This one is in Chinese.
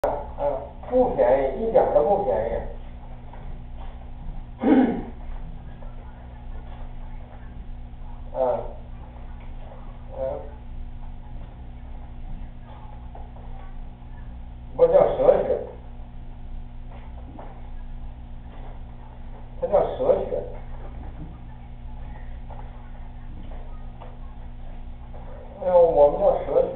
不便宜，一点都不便宜。不叫蛇血，它叫蛇血。我们叫蛇血。